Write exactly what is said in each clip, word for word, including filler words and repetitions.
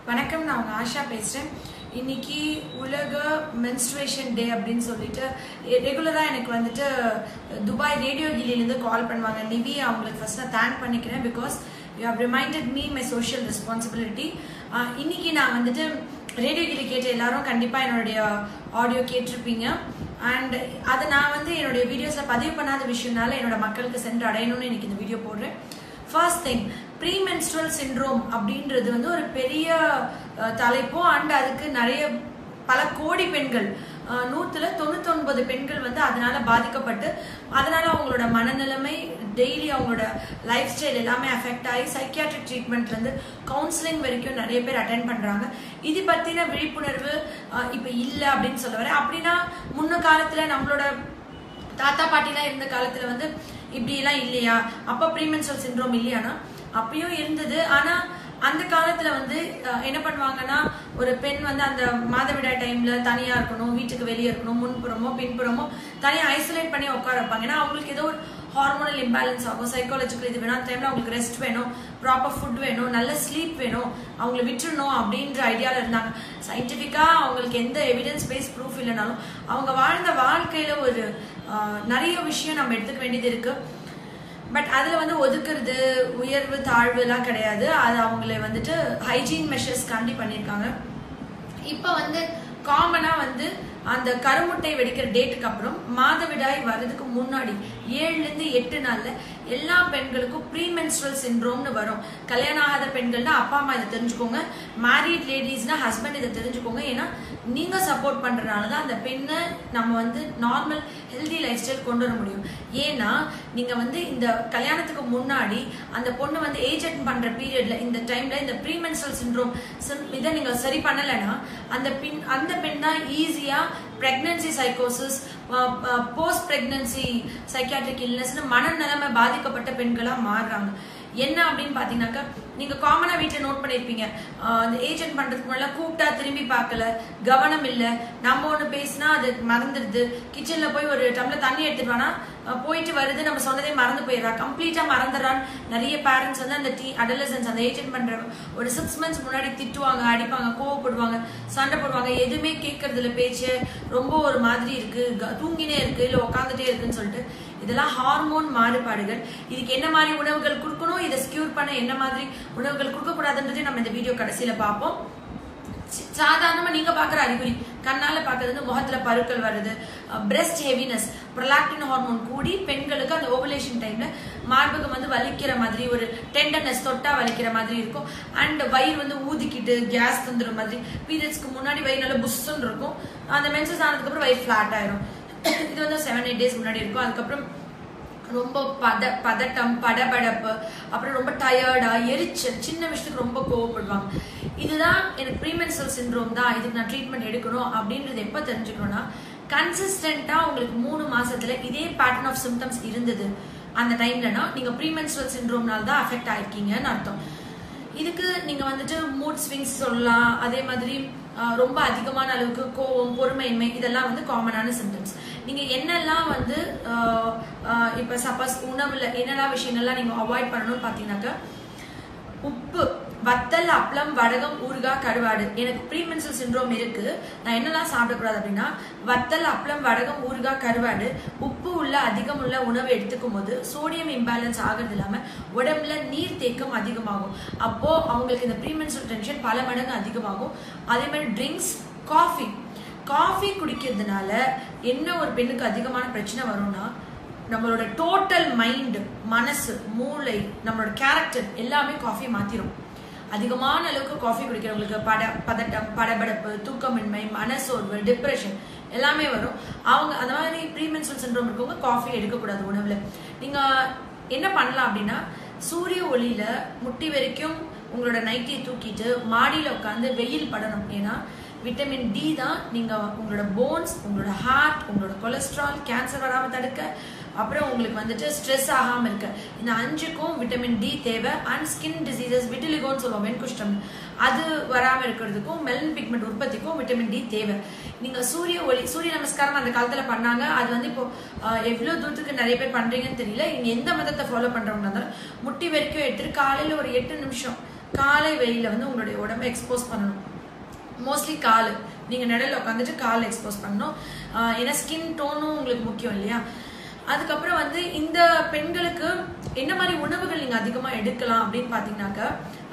வணக்கம், நான் உங்க ஆஷா பேசுறேன். இன்னைக்கு உலக மென்ஸ்ட்ரேஷன் டே அப்படின்னு சொல்லிட்டு ரெகுலரா எனக்கு வந்துட்டு துபாய் ரேடியோ கிலியிலேருந்து கால் பண்ணுவாங்க. நிவி, அவங்களுக்கு ஃபர்ஸ்ட் நான் தேங்க் பண்ணிக்கிறேன். Because you have reminded me my social responsibility. இன்னைக்கு நான் வந்துட்டு ரேடியோ கிளி கேட்ட எல்லாரும் கண்டிப்பா என்னுடைய ஆடியோ கேட்டிருப்பீங்க. அண்ட் அதை நான் வந்து என்னுடைய வீடியோஸ்ல பதிவு பண்ணாத விஷயம்னால என்னோட மக்களுக்கு சென்று அடையணும்னு இன்னைக்கு இந்த வீடியோ போடுறேன். ஃபர்ஸ்ட் திங், ப்ரீமென்ஸ்ட்ரல் சிண்ட்ரோம் அப்படின்றது வந்து ஒரு பெரிய தலைப்போ அண்ட் அதுக்கு நிறைய பல கோடி பெண்கள், நூத்துல தொண்ணூத்தி ஒன்பது பெண்கள் வந்து அதனால பாதிக்கப்பட்டு அதனால அவங்களோட மனநிலைமை, டெய்லி அவங்களோட லைஃப் ஸ்டைல் எல்லாமே அஃபெக்ட் ஆகி சைக்கியாட்ரிக் ட்ரீட்மெண்ட்ல இருந்து கவுன்சிலிங் வரைக்கும் நிறைய பேர் அட்டென்ட் பண்றாங்க. இது பத்தின விழிப்புணர்வு இப்ப இல்லை அப்படின்னு சொல்ல வரேன். அப்படின்னா முன்ன காலத்துல நம்மளோட தாத்தா பாட்டிலாம் இருந்த காலத்துல வந்து இப்படி எல்லாம் இல்லையா? அப்ப ப்ரீமென்ஸ்ட்ரல் சிண்ட்ரோம் இல்லையானா அப்பயும் இருந்தது. ஆனா அந்த காலத்துல வந்து என்ன பண்ணுவாங்கன்னா, ஒரு பெண் வந்து அந்த மாதவிடாய் டைம்ல தனியா இருக்கணும், வீட்டுக்கு வெளியே இருக்கணும், முன்புறமோ பின்புறமோ தனியா ஐசோலேட் பண்ணி உட்கார வைப்பாங்க. ஏன்னா அவங்களுக்கு ஏதோ ஒரு ஹார்மோனல் இம்பேலன்ஸ் ஆகும், சைக்காலஜிக்கல் இது வேணும், அந்த டைம்ல அவங்களுக்கு ரெஸ்ட் வேணும், ப்ராப்பர் ஃபுட் வேணும், நல்ல ஸ்லீப் வேணும், அவங்களை விட்டுறணும் அப்படின்ற ஐடியால இருந்தாங்க. சயின்டிபிக்கா அவங்களுக்கு எந்த எவிடன்ஸ் பேஸ் ப்ரூஃப் இல்லைனாலும் அவங்க வாழ்ந்த வாழ்க்கையில ஒரு நிறைய விஷயம் நம்ம எடுத்துக்க வேண்டியது இருக்கு. பட் அதுல வந்து ஒதுக்குறது, உயர்வு தாழ்வு எல்லாம் கிடையாது. அது அவங்களை வந்துட்டு ஹைஜீன் மெஷர்ஸ் காண்டி பண்ணியிருக்காங்க. இப்ப வந்து காமனா வந்து அந்த கருமுட்டை வெடிக்கிற டேட்டுக்கு அப்புறம் மாதவிடாய் வர்றதுக்கு முன்னாடி ஏழுல இருந்து எட்டு நாள்ல எல்லா பெண்களுக்கும் ப்ரீமென்ஸ்ட்ரல் சிண்ட்ரோம்னு வரும். கல்யாணம் ஆகாத பெண்கள்னா அப்பா அம்மா இதை தெரிஞ்சுக்கோங்க, மேரிட் லேடிஸ்னா ஹஸ்பண்ட் இதை தெரிஞ்சுக்கோங்க. ஏன்னா நீங்க சப்போர்ட் பண்றதுனாலதான் அந்த பெண்ணை நம்ம வந்து நார்மல் ஹெல்தி லைஃப் ஸ்டைல் கொண்டு வர முடியும். ஏன்னா நீங்க வந்து இந்த கல்யாணத்துக்கு முன்னாடி அந்த பொண்ணு வந்து ஏஜ் அட்டன் பண்ற பீரியட்ல இந்த டைம்ல இந்த ப்ரீமென்ஸ்ட்ரல் சிண்ட்ரோம் இதை நீங்க சரி பண்ணலைன்னா அந்த பெண் அந்த பெண் தான் ஈஸியா பிரெக்னன்சி சைக்கோசிஸ், போஸ்ட் பிரெக்னன்சி சைக்கியாட்ரிக் இல்னஸ், மனநிலைமை பாதிக்கப்பட்ட பெண்களா மாறுறாங்க. என்ன அப்படின்னு பாத்தீங்கன்னாக்கா, நீங்க காமனா வீட்டுல நோட் பண்ணிருப்பீங்க, அந்த ஏஜென்ட் பண்றதுக்கு முன்னாடி கூப்பிட்டா திரும்பி பார்க்கல, கவனம் இல்ல, நம்ம ஒண்ணு பேசினா அது மறந்துடுது, கிச்சன்ல போய் ஒரு டம்ளர் தண்ணி எடுத்துட்டு போயிட்டு வருது, நம்ம சொன்னதே மறந்து போயிடறா, கம்ப்ளீட்டா மறந்துடுறான்னு நிறைய பேரண்ட்ஸ் வந்து அந்த டீ அடலசன்ஸ் அந்த ஏஜென்ட் பண்ற ஒரு சிக்ஸ் மந்த்ஸ் முன்னாடி திட்டுவாங்க, அடிப்பாங்க, கோவப்படுவாங்க, சண்டை போடுவாங்க, எதுவுமே கேட்கறது இல்ல, பேச்சு ரொம்ப ஒரு மாதிரி இருக்கு, தூங்கினே இருக்கு, இல்ல உட்காந்துட்டே இருக்குன்னு சொல்லிட்டு. இதெல்லாம் ஹார்மோன் மாறுபாடுகள். இதுக்கு என்ன மாதிரி உணவுகள் கொடுக்கணும், இதை ஸ்கியூர் பண்ண என்ன மாதிரி உணவுகள் கொடுக்க கூடாதுன்றதை நம்ம இந்த வீடியோ கடைசியில பார்ப்போம். சாதாரணமா நீங்க பாக்குற அறிகுறி, கண்ணால பாக்குறது முகத்துல பருக்கள் வருது, பிரெஸ்ட் ஹெவினஸ், ப்ரொலாக்டின் ஹார்மோன் கூடி பெண்களுக்கு அந்த ஓவலேஷன் டைம்ல மார்பகம் வந்து வலிக்கிற மாதிரி, ஒரு டெண்டர்னஸ், தொட்டா வலிக்கிற மாதிரி இருக்கும். அண்ட் வயிறு வந்து ஊதிக்கிட்டு கேஸ் தந்துற மாதிரி, பீரியட்ஸ்க்கு முன்னாடி வயிறு நல்லா புஷ்ன்னு இருக்கும், அந்த மென்சஸ் ஆனதுக்கு அப்புறம் வயிறு ஃபிளாட் ஆயிரும். இது வந்து செவன் எயிட் டேஸ் முன்னாடி இருக்கும். அதுக்கப்புறம் ரொம்ப பத பதட்டம், படபடப்பு, அப்புறம் ரொம்ப டயர்டா, எரிச்சல், சின்ன விஷயத்துக்கு ரொம்ப கோவப்படுவாங்க. இதுதான் எனக்கு ப்ரீமென்ஸ்ட்ரல் சிண்ட்ரோம் தான், இதுக்கு நான் ட்ரீட்மெண்ட் எடுக்கணும் அப்படின்றது எப்ப தெரிஞ்சுக்கணும்னா, கன்சிஸ்டன்டா உங்களுக்கு மூணு மாசத்துல இதே பேட்டர்ன் ஆஃப் சிம்டம்ஸ் இருந்தது அந்த டைம்லனா நீங்க ப்ரீமென்ஸ்ட்ரல் சிண்ட்ரோம்னால தான் அஃபெக்ட் ஆயிருக்கீங்கன்னு அர்த்தம். இதுக்கு நீங்க வந்துட்டு மூட் ஸ்விங்ஸ் சொல்லலாம். அதே மாதிரி ரொம்ப அதிகமான அளவுக்கு கோவம், பொறுமையின்மை, இதெல்லாம் வந்து காமனான சிம்டம்ஸ். நீங்க என்னெல்லாம் வந்து இப்ப சப்போஸ் உணவுல என்னெல்லாம் விஷயங்கள்லாம் நீங்க அவாய்ட் பண்ணணும்னு பாத்தீங்கன்னாக்கா, உப்பு, வத்தல், அப்பளம், வடகம், ஊறுகாய், கருவாடு. எனக்கு ப்ரீமென்ஸ்ட்ரல் சிண்ட்ரோம் இருக்கு, நான் என்னெல்லாம் சாப்பிடக்கூடாது அப்படின்னா, வத்தல், அப்பளம், வடகம், ஊறுகாய், கருவாடு, உப்பு உள்ள அதிகம் உள்ள உணவு எடுத்துக்கும் போது சோடியம் இம்பேலன்ஸ் ஆகிறது இல்லாம உடம்புல நீர் தேக்கம் அதிகமாகும். அப்போ அவங்களுக்கு இந்த ப்ரீமென்ஸ்ட்ரல் டென்ஷன் பல மடங்கு அதிகமாகும். அதே மாதிரி ட்ரிங்க்ஸ், காஃபி காஃபி குடிக்கிறதுனால என்ன ஒரு பெண்ணுக்கு அதிகமான பிரச்சனை வரும்னா, நம்மளோட டோட்டல் மைண்ட், மனசு, மூளை, நம்மளோட கேரக்டர் எல்லாமே காஃபி மாத்திரும். அதிகமான அளவுக்கு காஃபி குடிக்கிறவங்களுக்கு பட பதட்டம், படபடப்பு, தூக்கமின்மை, மனசோர்வு, டிப்ரெஷன் எல்லாமே வரும். அவங்க அந்த மாதிரி ப்ரீமென்ஸ்ட்ரல் சிண்ட்ரோம் இருக்கவங்க காஃபி எடுக்கக்கூடாது உணவுல. நீங்க என்ன பண்ணலாம் அப்படின்னா, சூரிய ஒளியில முட்டி வரைக்கும் உங்களோட நைட்டியை தூக்கிட்டு மாடியில உட்காந்து வெயில் படணும். ஏன்னா விட்டமின் டி தான் நீங்க உங்களோட போன்ஸ், உங்களோட ஹார்ட், உங்களோட கொலஸ்ட்ரால், கேன்சர் வராம தடுக்க, அப்புறம் உங்களுக்கு வந்துட்டு ஸ்ட்ரெஸ் ஆகாம இருக்க, இந்த அஞ்சுக்கும் விட்டமின் டி தேவை. அண்ட் ஸ்கின் டிசீசஸ், விட்டிலிகோன்னு சொல்லுவோம், வெண்குஷ்டம், அது வராம இருக்கிறதுக்கும் மெலனின் பிக்மெண்ட் உற்பத்திக்கும் விட்டமின் டி தேவை. நீங்க சூரிய ஒளி, சூரிய நமஸ்காரம் அந்த காலத்துல பண்ணாங்க, அது வந்து இப்போ எவ்வளவு தூரத்துக்கு நிறைய பேர் பண்றீங்கன்னு தெரியல. இங்க எந்த மதத்தை ஃபாலோ பண்றவங்க இருந்தாலும் முட்டி வரைக்கும் எடுத்துட்டு காலையில ஒரு எட்டு நிமிஷம் காலை வெயில வந்து உங்களுடைய உடம்பை எக்ஸ்போஸ் பண்ணணும். மோஸ்ட்லி கால் நீங்கள் நிழலில் உட்காந்துட்டு கால் எக்ஸ்போஸ் பண்ணணும். ஏன்னா ஸ்கின் டோனும் உங்களுக்கு முக்கியம் இல்லையா. அதுக்கப்புறம் வந்து இந்த பெண்களுக்கு என்ன மாதிரி உணவுகள் நீங்கள் அதிகமாக எடுக்கலாம் அப்படின்னு பார்த்தீங்கன்னாக்கா,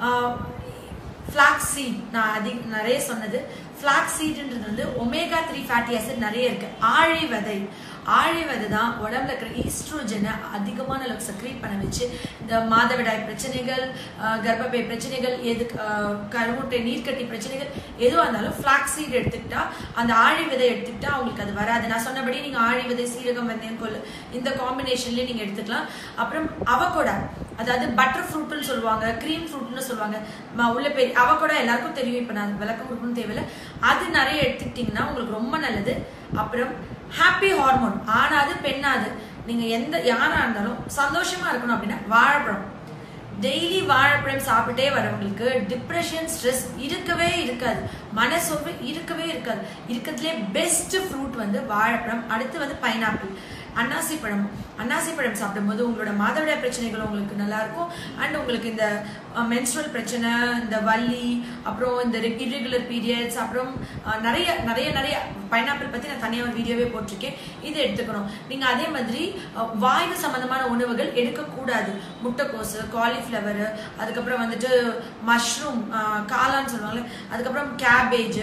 ஃப்ளாக்ஸ் சீட் நான் அதிக நிறைய சொன்னது. ஃப்ளாக்ஸ் சீட்ன்றது வந்து ஒமேகா த்ரீ ஃபேட்டி ஆசிட் நிறைய இருக்கு. ஆழி விதை ஆழி விதை தான் உடம்புல இருக்கிற ஈஸ்ட்ரோஜனை அதிகமான அளவுக்கு செக்ரீட் பண்ண வச்சு இந்த மாதவிடாய் பிரச்சனைகள், கர்ப்பப்பை பிரச்சனைகள், எது கருமுட்டை நீர்க்கட்டி பிரச்சனைகள் எதுவாக இருந்தாலும் ஃப்ளாக்ஸ் சீட் எடுத்துக்கிட்டா, அந்த ஆழி விதை எடுத்துக்கிட்டா அவங்களுக்கு அது வராது. நான் சொன்னபடி நீங்க ஆழி விதை, சீரகம், வெந்தயம், கொள்ளு இந்த காம்பினேஷன்லயே நீங்க எடுத்துக்கலாம். அப்புறம் அவகோடா, அதாவது பட்டர் ஃப்ரூட்னு சொல்லுவாங்க, கிரீம் ஃப்ரூட்னு சொல்லுவாங்க. உள்ள பெரிய அவகோடா எல்லாருக்கும் தெரியும், இப்ப நான் விளக்கம் கொடுக்கணும் தேவையில்லை. அது நிறைய எடுத்துக்கிட்டீங்கன்னா உங்களுக்கு ரொம்ப நல்லது. அப்புறம் ஹாப்பி ஹார்மோன், ஆனாது பெண்ணாது, நீங்க எந்த யாரா இருந்தாலும் சந்தோஷமா இருக்கணும் அப்படின்னா வாழைப்பழம். டெய்லி வாழைப்பழம் சாப்பிட்டே வரவங்களுக்கு டிப்ரெஷன், ஸ்ட்ரெஸ் இருக்கவே இருக்காது, மனசோர்வு இருக்கவே இருக்காது. இருக்கிறதுலே பெஸ்ட் ஃப்ரூட் வந்து வாழைப்பழம். அடுத்து வந்து பைனாப்பிள், அன்னாசி பழம். அன்னாசி பழம் சாப்பிடும்போது உங்களோட மாதவிடாய் பிரச்சனைகள் உங்களுக்கு நல்லா இருக்கும். அண்ட் உங்களுக்கு இந்த மென்ஸ்ட்ரல் பிரச்சனை, இந்த வலி, அப்புறம் இந்த இர்ரெகுலர் பீரியட்ஸ், அப்புறம் நிறைய நிறைய நிறைய பைனாப்பிள் பத்தி நான் தனியாக ஒரு வீடியோவே போட்டிருக்கேன். இதை எடுத்துக்கணும். நீங்க அதே மாதிரி வாயு சம்பந்தமான உணவுகள் எடுக்கக்கூடாது. முட்டைக்கோசு, காலிஃப்ளவர், அதுக்கப்புறம் வந்துட்டு மஷ்ரூம், காளான்னு சொல்லுவாங்கல்ல, அதுக்கப்புறம் கேபேஜ்,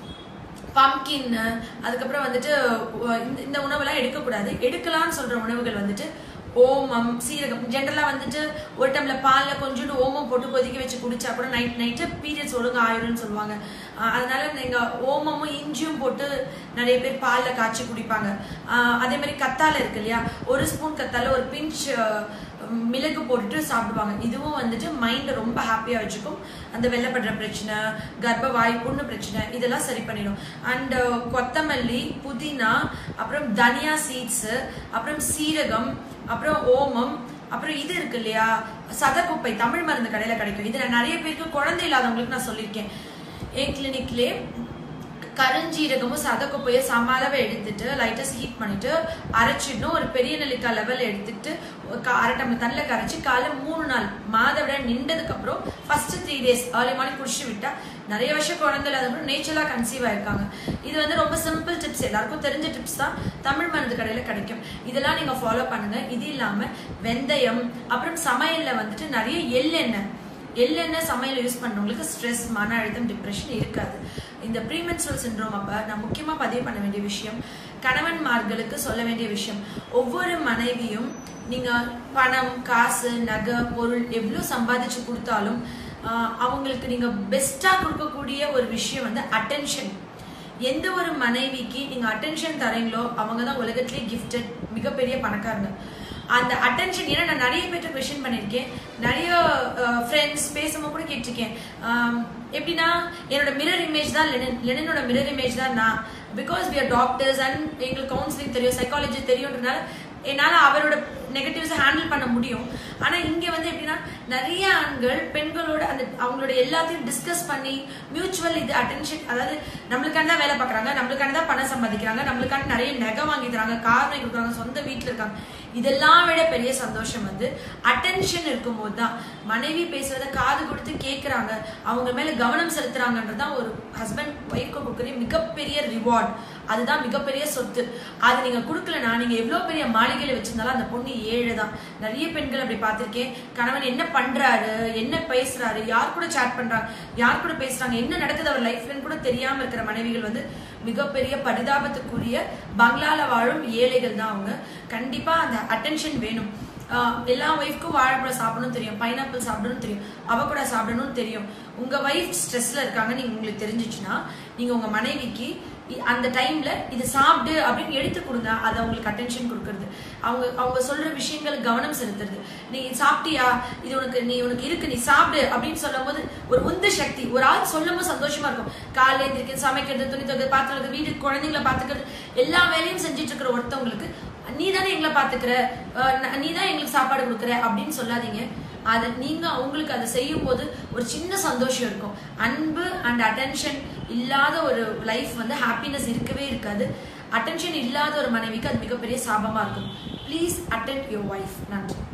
பம்கின், அதுக்கப்புறம் வந்துட்டு இந்த உணவெல்லாம் எடுக்கக்கூடாது. எடுக்கலாம்னு சொல்ற உணவுகள் வந்துட்டு ஓமம், சீரகம். ஜென்ரலா வந்துட்டு ஒரு டம்ளர் பால்ல கொஞ்சோண்டு ஓமம் போட்டு கொதிக்க வச்சு குடிச்சா கூட நைட் நைட்டு பீரியட்ஸ் ஒழுங்கு ஆயிடும்னு சொல்லுவாங்க. அதனால நீங்க ஓமமும் இஞ்சியும் போட்டு நிறைய பேர் பால்ல காய்ச்சி குடிப்பாங்க. அதே மாதிரி கத்தாழை இருக்கு இல்லையா, ஒரு ஸ்பூன் கத்தாழை ஒரு பிஞ்ச் மிளகு போட்டுட்டு சாப்பிடுவாங்க. இதுவும் வந்துட்டு மைண்டை ரொம்ப ஹாப்பியா வச்சுக்கும். அந்த வெள்ளப்படுற பிரச்சனை, கர்ப்பவாய் புண்ணு பிரச்சனை இதெல்லாம் சரி பண்ணிடும். அண்ட் கொத்தமல்லி, புதினா, அப்புறம் தனியா சீட்ஸ், அப்புறம் சீரகம், அப்புறம் ஓமம், அப்புறம் இது இருக்கு இல்லையா சதக்குப்பை, தமிழ் மருந்து கடையில கிடைக்கும். இது நான் நிறைய பேருக்கு குழந்தை இல்லாதவங்களுக்கு நான் சொல்லியிருக்கேன். என் கிளினிக்லே கருஞ்சீரகமும் சதக்குப்பையை சம அளவை எடுத்துட்டு லைட்டா ஹீட் பண்ணிட்டு அரைச்சிடணும். ஒரு பெரிய நெல்லிக்காய் லெவல் எடுத்துட்டு அரை டம்ளர் தண்ணில கரைச்சி காலை மூணு நாள் மாதவிட நின்றதுக்கு அப்புறம் first three days early morning குடிச்சு விட்டா நிறைய வருஷம் குழந்தை இல்லாதவங்க நேச்சுரலா கன்சீவ் ஆயிருக்காங்க. இது வந்து ரொம்ப சிம்பிள் டிப்ஸ், எல்லாருக்கும் தெரிஞ்ச டிப்ஸ் தான், தமிழ் மருந்து கடையில கிடைக்கும். இதெல்லாம் நீங்க ஃபாலோ பண்ணுங்க. இது இல்லாம வெந்தயம், அப்புறம் சமையல்ல வந்துட்டு நிறைய எள்ளெண்ணெய் எள்ளெண்ணெய் சமையல் யூஸ் பண்றவங்களுக்கு ஸ்ட்ரெஸ், மன அழுத்தம், டிப்ரெஷன் இருக்காது. இந்த ப்ரீமென்ஸ்ட்ரல் சிண்ட்ரோம் அப்ப நான் முக்கியமா பதிவு பண்ண வேண்டிய விஷயம், கணவன்மார்களுக்கு சொல்ல வேண்டிய விஷயம், ஒவ்வொரு மனைவியும் நீங்க பணம், காசு, நகை, பொருள் எவ்வளவு சம்பாதிச்சு கொடுத்தாலும் அவங்களுக்கு நீங்க பெஸ்டா கொடுக்கக்கூடிய ஒரு விஷயம் வந்து அட்டென்ஷன். எந்த ஒரு மனைவிக்கு நீங்க அட்டென்ஷன் தரீங்களோ அவங்க தான் உலகத்திலே கிஃப்டட் மிகப்பெரிய பணக்காரங்க. அந்த அட்டென்ஷன், ஏன்னா நான் நிறைய பேர்ட்ட கொஸ்டின் பண்ணியிருக்கேன், நிறைய ஃப்ரெண்ட்ஸ் பேசும்போது கூட கேட்டிருக்கேன். எப்படின்னா என்னோட மிரர் இமேஜ் தான் லெனின், லெனினோட மிரர் இமேஜ் தான் நான். Because we are doctors and எங்களுக்கு கவுன்சிலிங் தெரியும், சைக்காலஜி தெரியும்ன்றதுனால என்னால அவரோட நெகட்டிவ்ஸை ஹேண்டில் பண்ண முடியும். ஆனா இங்க வந்து எப்படின்னா நிறைய ஆண்கள் பெண்களோட அந்த அவங்களோட எல்லாத்தையும் டிஸ்கஸ் பண்ணி மியூச்சுவல் இது அட்டென்ஷன், அதாவது நம்மளுக்கான தான் வேலை பார்க்குறாங்க, நம்மளுக்கான தான் பணம் சம்பாதிக்கிறாங்க, நம்மளுக்கான நிறைய நகை வாங்கி தராங்க, கார் வாங்கி கொடுக்குறாங்க, சொந்த வீட்டுல இருக்காங்க. இதெல்லாம் விட பெரிய சந்தோஷம் வந்து அட்டென்ஷன் இருக்கும்போது தான். மனைவி பேசுறத காது கொடுத்து கேட்கறாங்க, அவங்க மேல கவனம் செலுத்துறாங்கன்றதுதான் ஒரு ஹஸ்பண்ட் ஒய்ஃப்க்கு கொடுக்குற மிகப்பெரிய ரிவார்ட். அதுதான் மிகப்பெரிய சொத்து. அது நீங்க கொடுக்கலனா நீங்க எவ்வளவு பெரிய மாளிகையில வச்சிருந்தாலும் அந்த பொண்ணு ஏழு தான். நிறைய பெண்கள் அப்படி பார்த்திருக்கேன். கணவன் என்ன பண்றாரு, என்ன பேசுறாரு, யார் கூட சாட் பண்றாங்க, யார் கூட பேசுறாங்க, என்ன நடக்குது அவர் லைஃப்லன்னு கூட தெரியாம இருக்கிற மனைவிகள் வந்து மிகப்பெரிய பரிதாபத்துக்குரிய பங்களால வாழும் ஏழைகள் தான் அவங்க. கண்டிப்பா அந்த அட்டென்ஷன் வேணும். எல்லா ஒய்ஃப்க்கும் வாழைப்பழம் சாப்பிடணும் தெரியும், பைனாப்பிள் சாப்பிடணும் தெரியும், அவகோடா சாப்பிடணும் தெரியும். உங்க ஒய்ஃப் ஸ்ட்ரெஸ்ல இருக்காங்க நீங்க உங்களுக்கு தெரிஞ்சிச்சுன்னா நீங்க உங்க மனைவிக்கு அந்த டைம்ல இது சாப்பிடு அப்படின்னு எடுத்து கொடுங்க. அது அவங்களுக்கு அட்டென்ஷன் கொடுக்கறது, அவங்க அவங்க சொல்ற விஷயங்களுக்கு கவனம் செலுத்துறது. நீ சாப்பிட்டியா, இது உனக்கு நீ உனக்கு இருக்கு, நீ சாப்பிடு அப்படின்னு சொல்லும் போது ஒரு உந்து சக்தி. ஒரு ஆள் சொல்லும் போது சந்தோஷமா இருக்கும். காலையில எழுந்திரிக்கிறது, சமைக்கிறது, துணி துவைக்கிறது, பாத்திரம், வீடு, குழந்தைங்களை பாத்துக்கிறது, எல்லா வேலையும் செஞ்சுட்டு இருக்கிற ஒருத்தவங்களுக்கு நீ தானே எங்களை பாத்துக்கிற, நீ தான் எங்களுக்கு சாப்பாடு கொடுக்குற அப்படின்னு சொல்லாதீங்க. அதை நீங்க அவங்களுக்கு அதை செய்யும் போது ஒரு சின்ன சந்தோஷம் இருக்கும். அன்பு அண்ட் அட்டென்ஷன் இல்லாத ஒரு லைஃப் வந்து ஹாப்பினஸ் இருக்கவே இருக்காது. அட்டென்ஷன் இல்லாத ஒரு மனைவிக்கு அது மிகப்பெரிய சாபமா இருக்கும். Please attend your wife. நன்றி.